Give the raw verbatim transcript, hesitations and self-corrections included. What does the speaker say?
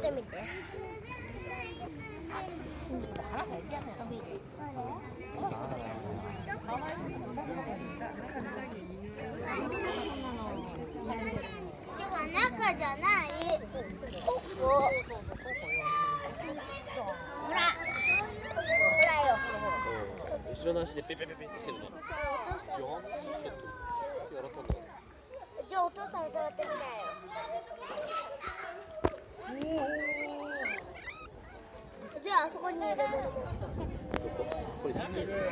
てみて。 腹減ってやんねん。 でも中じゃない。ここ。ほら。ほらよ。 後ろの足でペペペペってしてるね。 じゃあお父さん触ってみなよ。じゃああそこにいるもの。 これちっちゃい。